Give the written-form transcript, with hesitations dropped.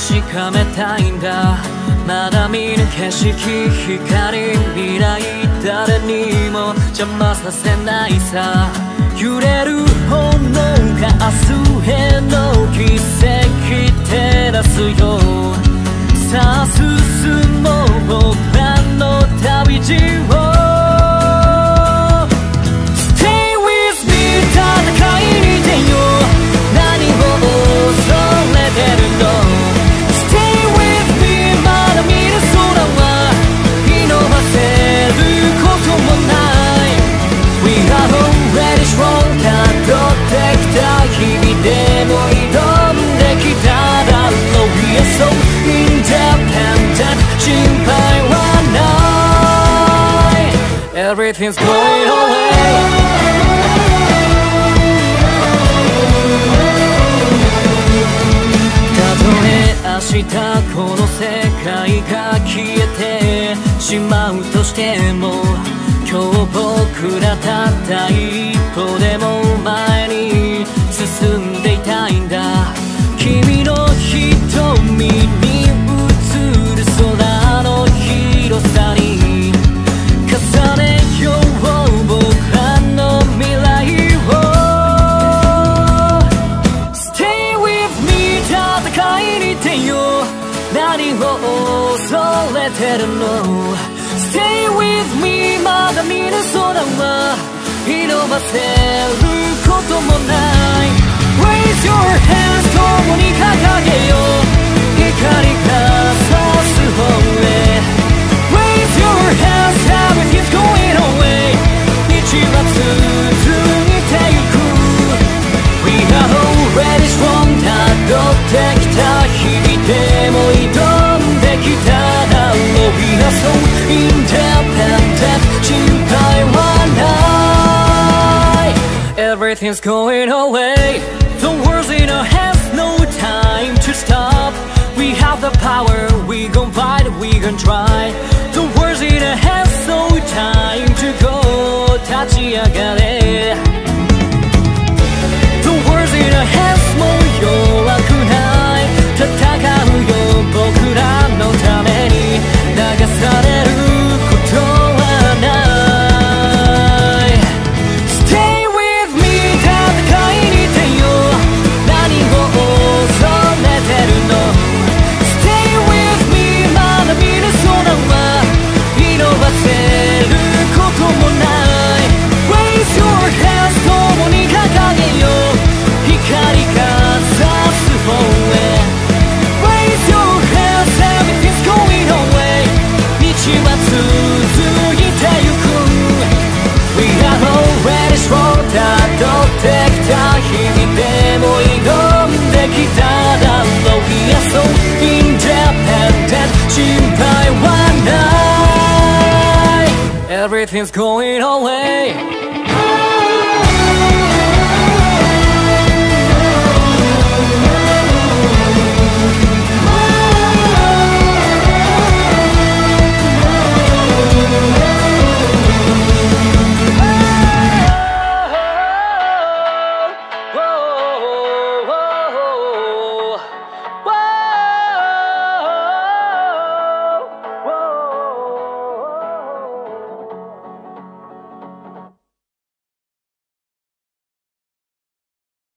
確かめたいんだ。まだ見ぬ景色、光、未来、誰にも邪魔させないさ。揺れる炎が明日への奇跡照らすよ。さあ進もう僕らの旅路を。 Stay with me 戦いに出よう。何を恐れてるの。 Stay with me まだ見る空は見逃せることもない。 We are already strong たどってきた日々でも挑んできただろう。 We are so independent 心配はない。 Everything's going away。 たとえ明日この世界が消えてしまうとしても、今日僕らたった一歩でも前に進んでいたいんだ。君の瞳に映る空の広さに重ねよう僕らの未来を。 Stay with me 戦いに出よう。何を恐れてるの。 Stay with me まだ見ぬ空は見逃せることもない。 Raise your hands 共に掲げよう。光が差す方へ。 Raise your hands everything's going away。 道は続いてゆく。 We are already strong たどってきた日々でも挑んできただろう。 We are so independent 心配はない。 Everything's going away。 The world's in our hands no time to stop。 We have the power we gon' fight we gon' try。 The world's in our hands no time to go。 立ち上がれ。 The world's in our hands もう弱くない。戦うよ僕らのために。流されることはない。 Stay with me 戦いに出よう。何を恐れてるの。 Stay with me まだ見ぬ空は見逃せることもない。 Raise your hands 共に掲げよう。光が差す方へ。 Raise your hands everything's going away。 道は続いてゆく。 We are already strong たどってきた日々でも挑んできただろう。 We are so independent 心配はない。 Everything's going away。